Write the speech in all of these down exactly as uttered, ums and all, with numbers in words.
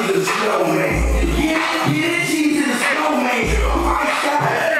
to the snowman. Get it, G to the snowman. I got it.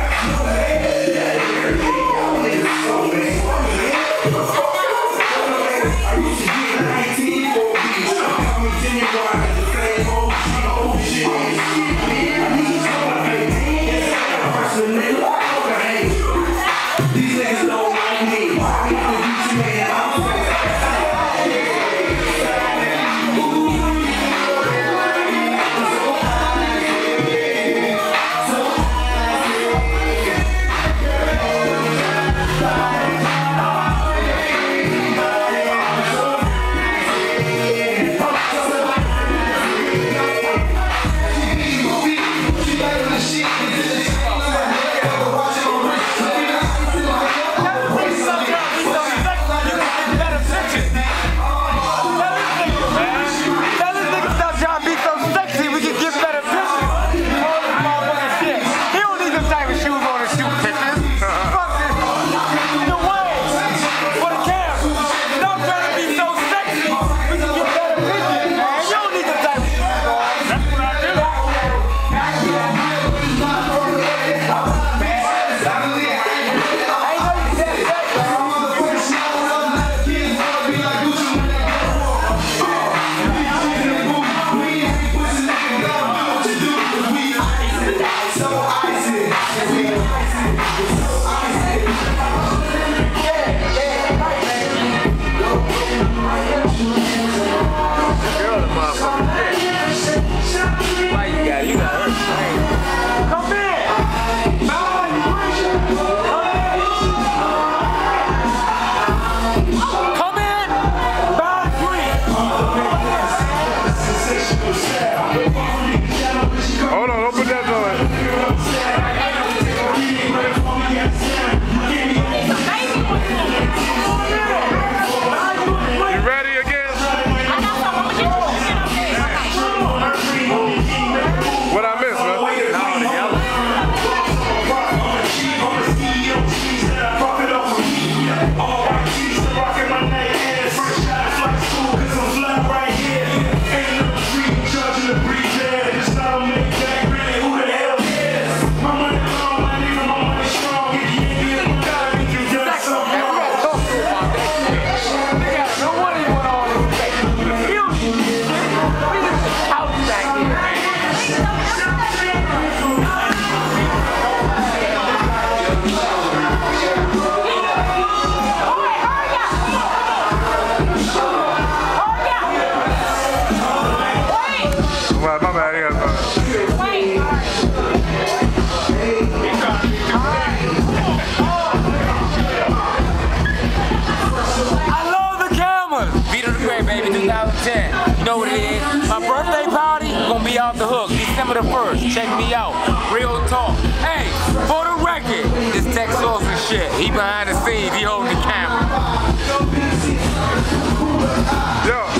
You know what it is? My birthday party gonna be off the hook, December the first. Check me out. Real talk. Hey, for the record, this Tex Sauce and shit. He behind the scenes, he holding the camera. Yo.